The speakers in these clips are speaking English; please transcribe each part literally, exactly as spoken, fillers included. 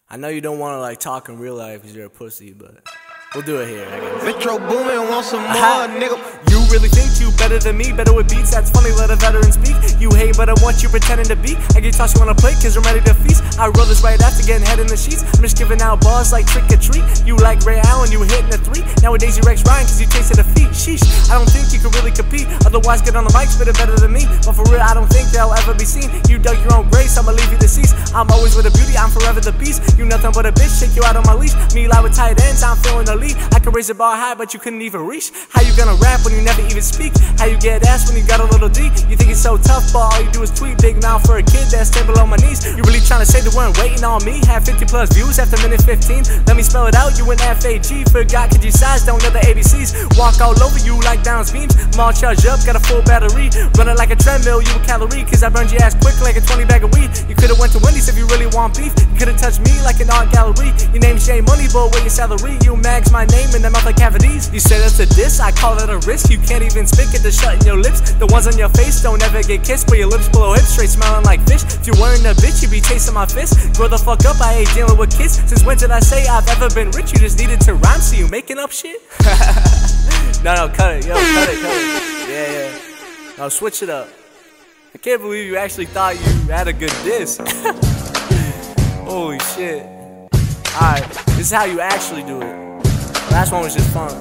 I know you don't want to like talk in real life because you're a pussy, but we'll do it here, I guess. Metro Boomin want some more, nigga. You really think you better than me, better with beats, that's funny, let a veteran speak. You hate, but I want you pretending to be. I get tossed you on a plate, cause I'm ready to feast. I roll this right after getting head in the sheets. I'm just giving out bars like trick or treat. You like Ray Allen, you hitting a three. Nowadays you Rex Ryan, cause you tasted defeat. Sheesh, I don't think you can really compete. Otherwise get on the mic, spit it better than me. But for real, I don't think they'll ever be seen. You dug your own grave, so I'ma leave you deceased. I'm always with a beauty, I'm forever the beast. You nothing but a bitch, take you out on my leash. Me lie with tight ends, I'm feeling the lead. I can raise the bar high, but you couldn't even reach. How you gonna rap when you never even speak? How you get ass when you got a little D? You think it's so tough, but all you do is tweet. Big mouth for a kid that's ten below my knees. You really tryna say they weren't waiting on me? Have fifty plus views after minute fifteen? Let me spell it out, you an F A G. Forgot cause you size, don't know the A B Cs. Walk all over you like bounce beams. I'm all charged up, got a full battery. Running like a treadmill, you a calorie. Cause I burned your ass quick like a twenty bag of weed. You could've went to Wendy's if you really want beef. You could've touched me like an art gallery. Your name's Jay Money, but where your salary? You mags my name in the mouth like cavities. You say that's a diss, I call it a risk. You can't even spit, get the shut in your lips. The ones on your face don't ever get kissed, but your lips below hips straight smelling like fish. If you weren't a bitch, you'd be tasting my fist. Grow the fuck up, I ain't dealing with kids. Since when did I say I've ever been rich? You just needed to rhyme, so you making up shit? No, no, cut it, yo, cut it, cut it. Yeah, yeah. No, switch it up. I can't believe you actually thought you had a good diss. Holy shit. Alright, this is how you actually do it. The last one was just fun.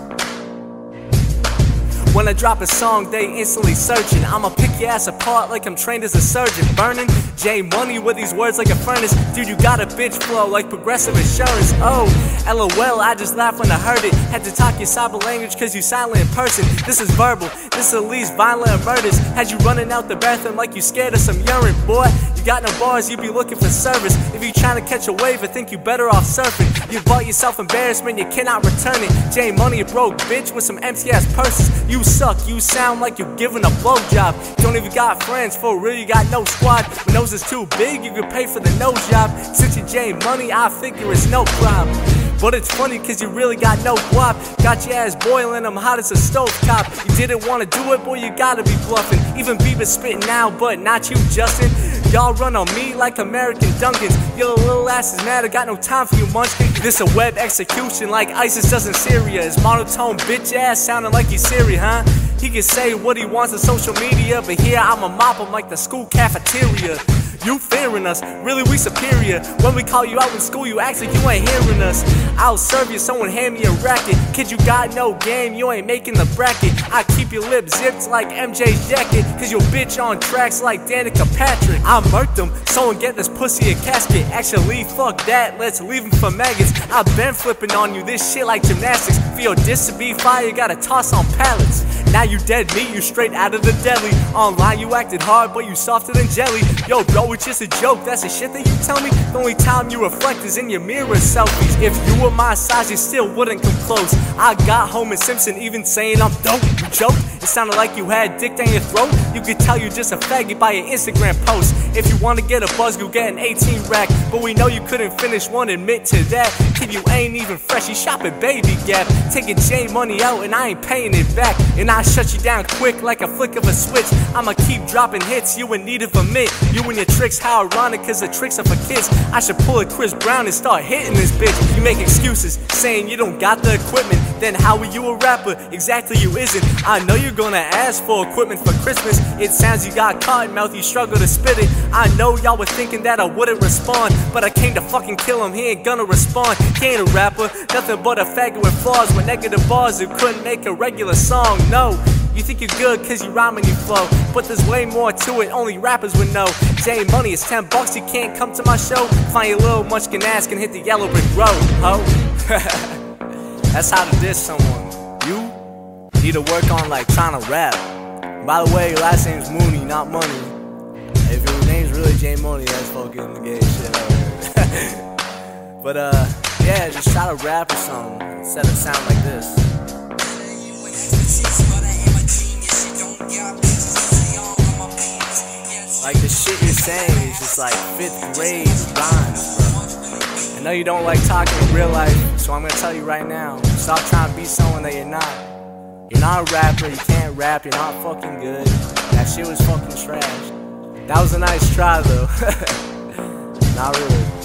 When I drop a song, they instantly searching. I'ma pick your ass apart like I'm trained as a surgeon. Burning J Money with these words like a furnace. Dude, you got a bitch flow like Progressive Insurance. Oh, LOL, I just laughed when I heard it. Had to talk your cyber language cause you silent in person. This is verbal, this is least violent murders. Had you running out the bathroom like you scared of some urine, boy. You got no bars, you be looking for service. If you trying to catch a wave, I think you better off surfing. You bought yourself embarrassment, you cannot return it. J Money, a broke bitch with some empty ass purses. You suck, you sound like you're giving a blowjob. Don't even got friends, for real, you got no squad. When nose is too big, you can pay for the nose job. Since you J Money, I figure it's no problem. But it's funny cause you really got no guap. Got your ass boiling, I'm hot as a stovetop. You didn't wanna do it, boy, you gotta be bluffing. Even Bieber's spitting now, but not you, Justin. Y'all run on me like American Dunkins. Your little ass is mad, I got no time for you, munchkin. This a web execution like ISIS does in Syria. His monotone bitch ass sounding like he's Syria, huh? He can say what he wants on social media, but here I'ma mop him like the school cafeteria. You fearing us, really we superior. When we call you out in school, you act like you ain't hearing us. I'll serve you, someone hand me a racket. Kid, you got no game, you ain't making the bracket. I keep your lips zipped like M J's jacket, cause your bitch on tracks like Danica Patrick. I murked him, someone get this pussy a casket. Actually, fuck that, let's leave him for maggots. I've been flipping on you, this shit like gymnastics. For your diss to be fire, you gotta toss on pallets. Now you dead meat, you straight out of the deli. Online you acted hard, but you softer than jelly. Yo bro, it's just a joke, that's the shit that you tell me. The only time you reflect is in your mirror selfies. If you were my size, you still wouldn't come close. I got Homer Simpson even saying I'm dope. You joke? It sounded like you had dick down your throat. You could tell you just a faggot by your Instagram post. If you wanna get a buzz, go get an eighteen rack. But we know you couldn't finish one, admit to that. Kid, you ain't even fresh, you shop at Baby Gap. Taking J Money out and I ain't paying it back. And I shut you down quick like a flick of a switch. I'ma keep dropping hits, you in need of a mitt. You and your tricks, how ironic, cause the tricks are for kids. I should pull a Chris Brown and start hitting this bitch. You make excuses, saying you don't got the equipment. Then how are you a rapper? Exactly you isn't. I know you're gonna ask for equipment for Christmas. It sounds you got cotton mouth, you struggle to spit it. I know y'all were thinking that I wouldn't respond, but I came to fucking kill him, he ain't gonna respond. He ain't a rapper, nothing but a faggot with flaws. With negative bars who couldn't make a regular song, no. You think you're good cause you rhyme and you flow, but there's way more to it, only rappers would know. J Money is ten bucks, you can't come to my show. Find your little munchkin ass can hit the yellow brick road, ho. That's how to diss someone. You need to work on like trying to rap. By the way, your last name's Mooney, not Money. If your name's really J Money, that's fucking the gay shit out here. But uh, yeah, just try to rap or something instead of sound like this. Like the shit you're saying is just like fifth grade rhymes, bro. I know you don't like talking in real life, so I'm gonna tell you right now, stop trying to be someone that you're not. You're not a rapper, you can't rap, you're not fucking good. That shit was fucking trash. That was a nice try though. Not really.